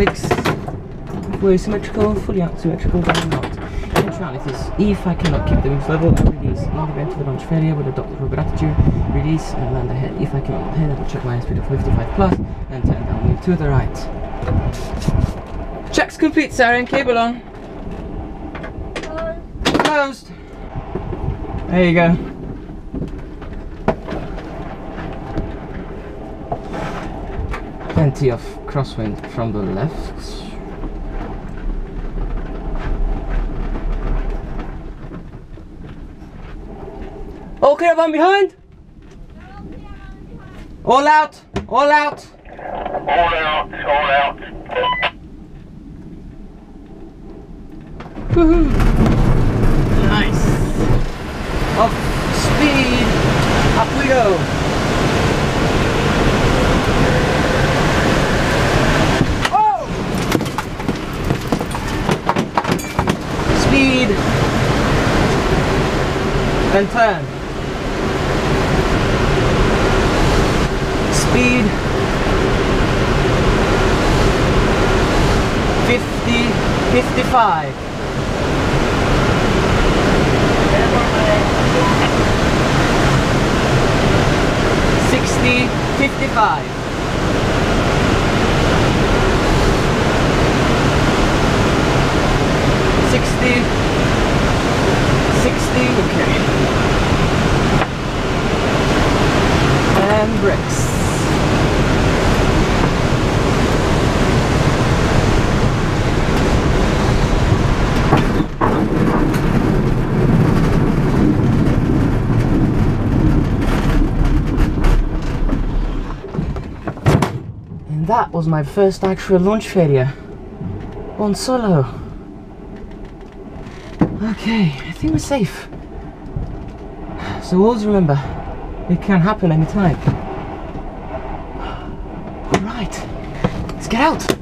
brakes, fully symmetrical, fully symmetrical, but not. Eventualities. If I cannot keep the wings level, I release. In the event of a launch failure with a dot rubber attitude, release and land ahead. If I cannot land ahead, I will check my speed of 55 plus and turn down wing to the right. Checks complete, siren, cable on. Closed. There you go. Plenty of crosswind from the left. All clear one behind? All out! All out! All out, all out. Woohoo! Nice! Off speed! Up we go! Oh! Speed! And turn. Speed 50, 55. 60, 55. 60, 60, okay. And brakes. That was my first actual launch failure on solo. Okay, I think we're safe. So always remember, it can happen anytime. Alright, let's get out.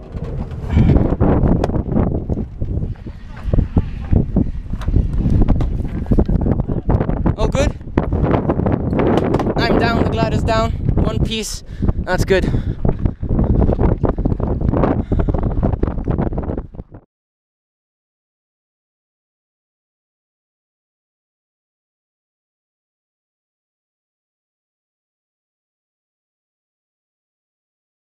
All good? I'm down, the glider's down, one piece, that's good.